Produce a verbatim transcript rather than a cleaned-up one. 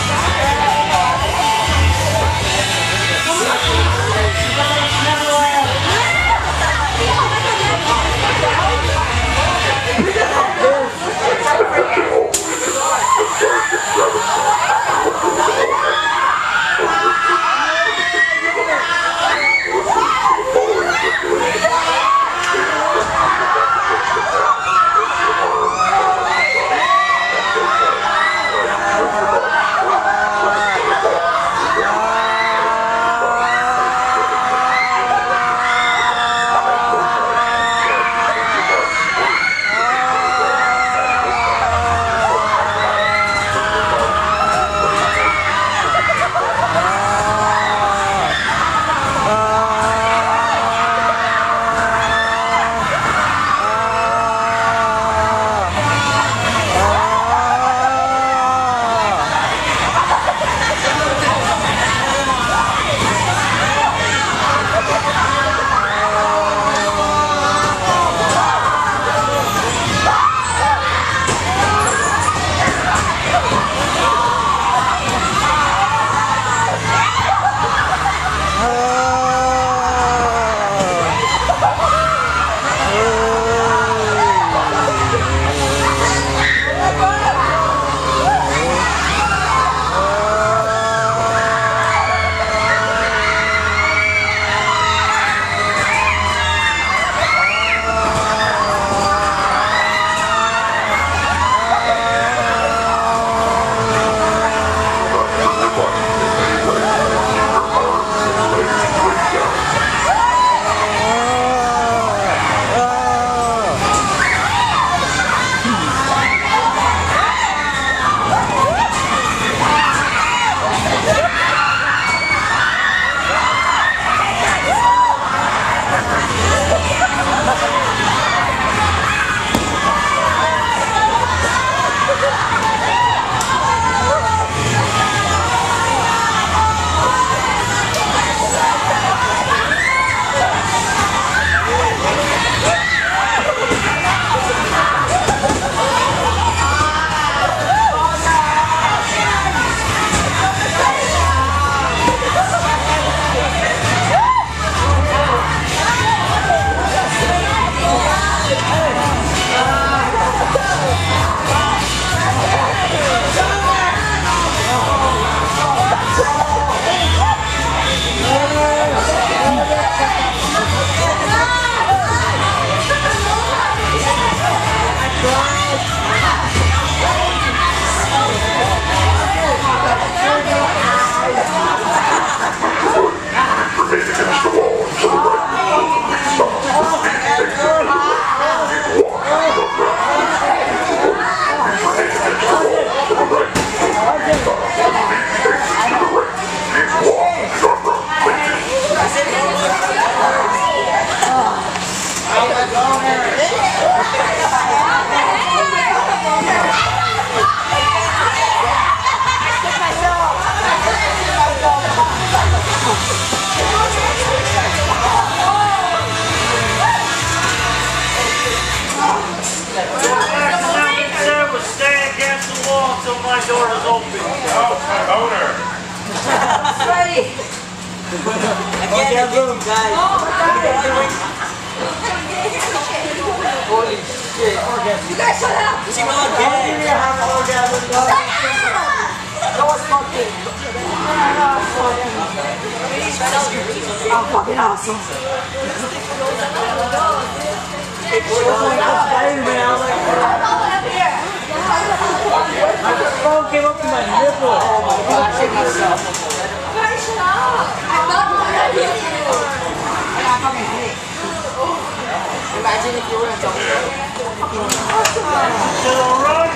Again, room, guys. Holy shit. You guys shut up! She will again. Shut up! That was fucking. Oh, fucking awesome. My phone came up to my nipple. Guys, shut up! I'm not gonna hit you! I got fucking hit. Imagine if you were a doctor. To the right.